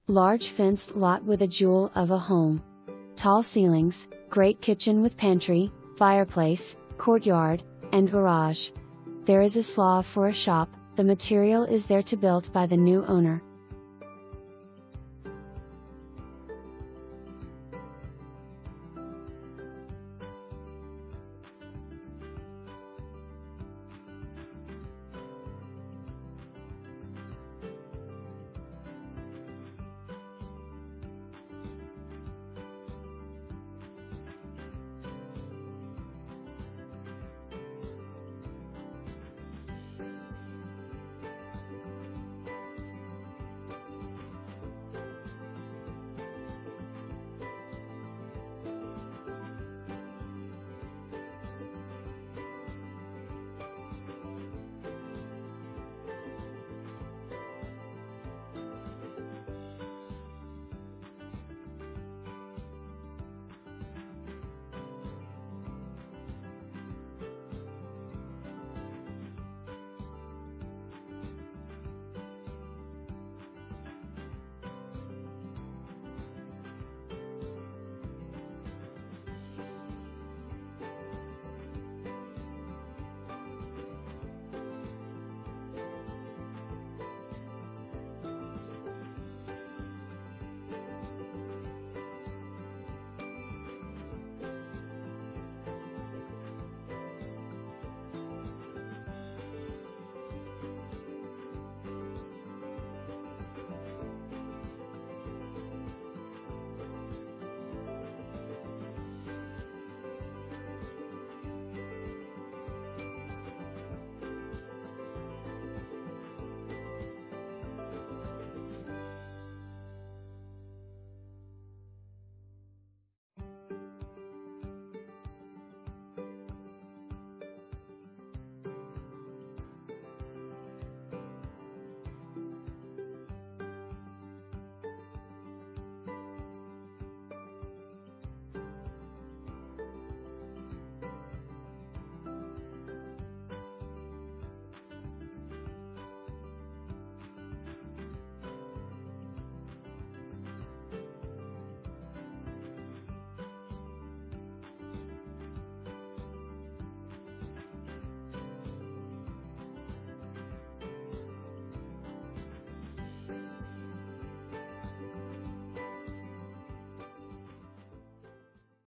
Large fenced lot with a jewel of a home. Tall ceilings, great kitchen with pantry, fireplace, courtyard, and garage. There is a slav for a shop, the material is there to built by the new owner.